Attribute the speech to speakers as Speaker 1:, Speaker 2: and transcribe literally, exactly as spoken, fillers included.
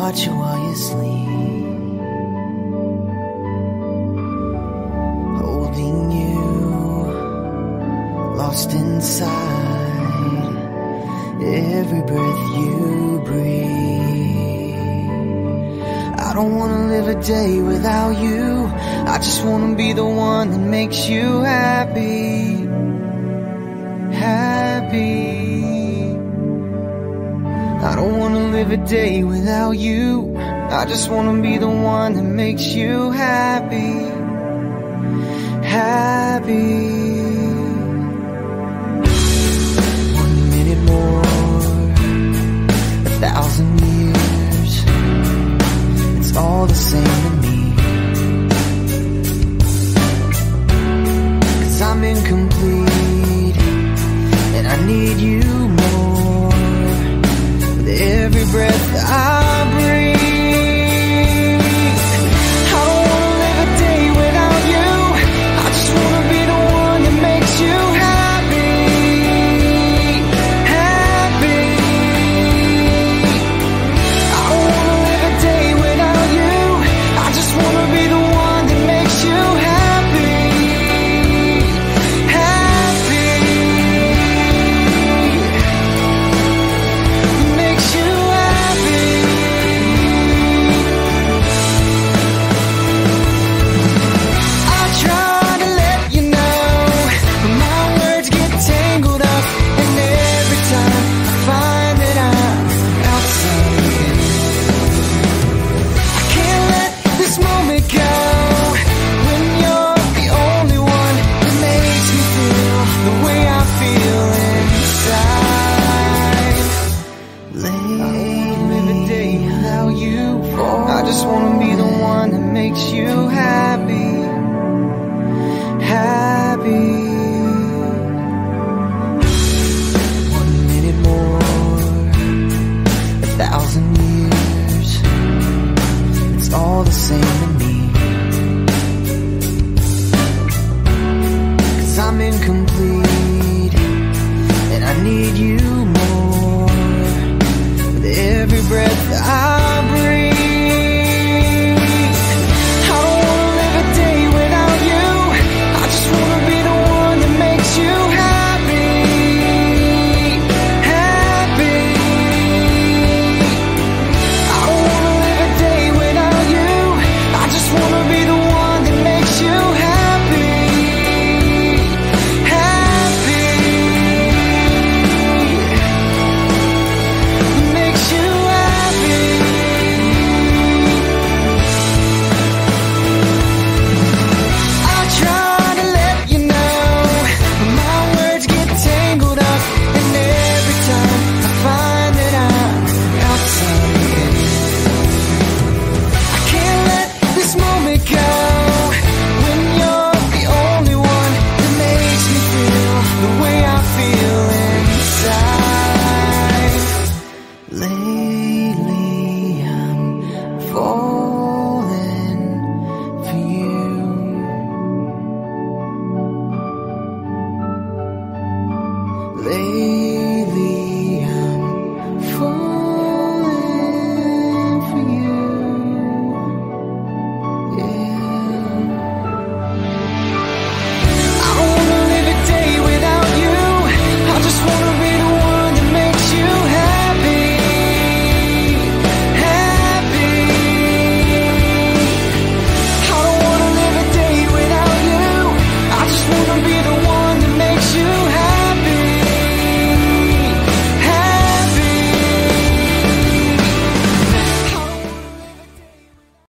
Speaker 1: watch you while you sleep, holding you, lost inside every breath you breathe. I don't wanna live a day without you. I just wanna be the one that makes you happy, happy. I don't wanna live a day without you. I just wanna be the one that makes you happy, happy. One minute more, a thousand years, it's all the same to me. 'Cause I'm incomplete, and I need you more with every breath that I breathe. I don't wanna live a day without you. I just wanna be the one that makes you happy, happy. I don't wanna live a day without you. I just wanna be the one that makes you happy, happy. Makes you happy. I try to let you know, but my words get tangled up, and every time I find that I'm outside again. I can't let this moment go, when you're the only one that makes me feel the way I feel inside. Lately, live a day without you. I just wanna be the one that makes you happy, happy. One minute more, a thousand years, it's all the same to me. 'Cause I'm incomplete, and I need you more with every breath that I breathe. I don't wanna live a day without you. I just wanna be the one that makes you happy, happy. I don't wanna live a day without you. I just wanna be the one that makes you happy, happy. Makes you happy. I try to let you know, but my words get tangled up, and every time I find that I'm outside again. I can't let this moment go, when you're the only one that makes me feel the way I feel inside. Lately I'm falling for you. Lately